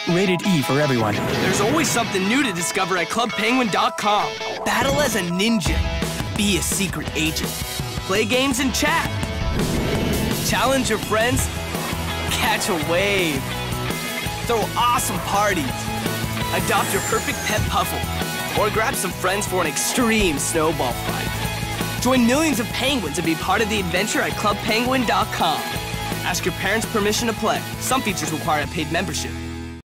Rated E for everyone. There's always something new to discover at clubpenguin.com. Battle as a ninja. Be a secret agent. Play games and chat. Challenge your friends. Catch a wave. Throw awesome parties. Adopt your perfect pet puffle. Or grab some friends for an extreme snowball fight. Join millions of penguins and be part of the adventure at clubpenguin.com. Ask your parents' permission to play. Some features require a paid membership.